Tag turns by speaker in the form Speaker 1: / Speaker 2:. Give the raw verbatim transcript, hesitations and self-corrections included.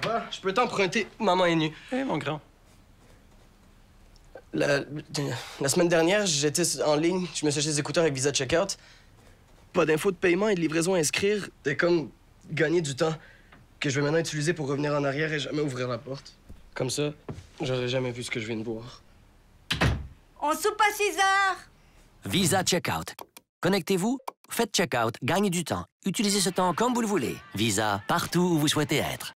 Speaker 1: va? Je peux t'emprunter. Maman est nue.
Speaker 2: Hé, hey, mon grand.
Speaker 1: La, la semaine dernière, j'étais en ligne. Je me suis acheté des écouteurs avec Visa Checkout. Pas d'infos de paiement et de livraison à inscrire. T'es comme gagner du temps que je vais maintenant utiliser pour revenir en arrière et jamais ouvrir la porte. Comme ça, j'aurais jamais vu ce que je viens de voir.
Speaker 3: On soupe à six heures!
Speaker 4: Visa Checkout. Connectez-vous, faites checkout, gagnez du temps. Utilisez ce temps comme vous le voulez. Visa, partout où vous souhaitez être.